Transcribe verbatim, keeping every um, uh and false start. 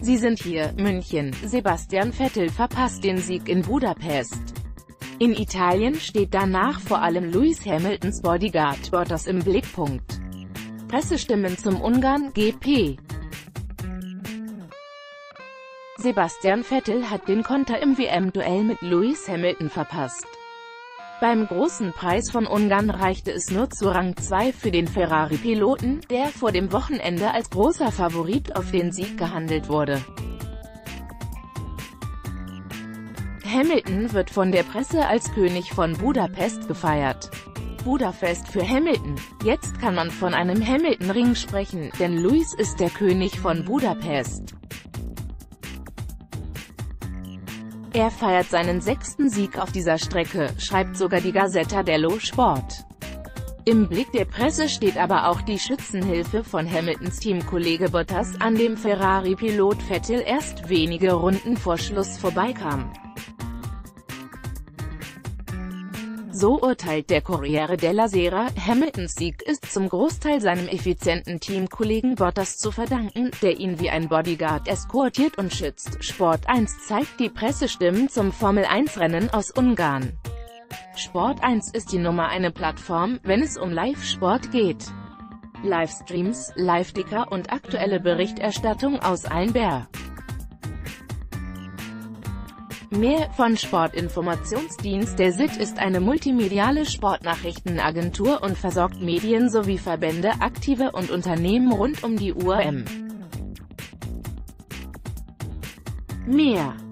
Sie sind hier, München. Sebastian Vettel verpasst den Sieg in Budapest. In Italien steht danach vor allem Lewis Hamiltons Bodyguard Bottas im Blickpunkt. Pressestimmen zum Ungarn-G P. Sebastian Vettel hat den Konter im W M-Duell mit Lewis Hamilton verpasst. Beim Großen Preis von Ungarn reichte es nur zu Rang zwei für den Ferrari-Piloten, der vor dem Wochenende als großer Favorit auf den Sieg gehandelt wurde. Hamilton wird von der Presse als König von Budapest gefeiert. Budapest für Hamilton. Jetzt kann man von einem Hamilton-Ring sprechen, denn Lewis ist der König von Budapest. Er feiert seinen sechsten Sieg auf dieser Strecke, schreibt sogar die Gazzetta dello Sport. Im Blick der Presse steht aber auch die Schützenhilfe von Hamiltons Teamkollege Bottas, an dem Ferrari-Pilot Vettel erst wenige Runden vor Schluss vorbeikam. So urteilt der Corriere della Sera, Hamiltons Sieg ist zum Großteil seinem effizienten Teamkollegen Bottas zu verdanken, der ihn wie ein Bodyguard eskortiert und schützt. Sport eins zeigt die Pressestimmen zum Formel eins Rennen aus Ungarn. Sport eins ist die Nummer eine Plattform, wenn es um Live-Sport geht. Livestreams, Live-Ticker und aktuelle Berichterstattung aus allen Bär. Mehr von Sportinformationsdienst. Der S I D ist eine multimediale Sportnachrichtenagentur und versorgt Medien sowie Verbände, Aktive und Unternehmen rund um die U R M. Mehr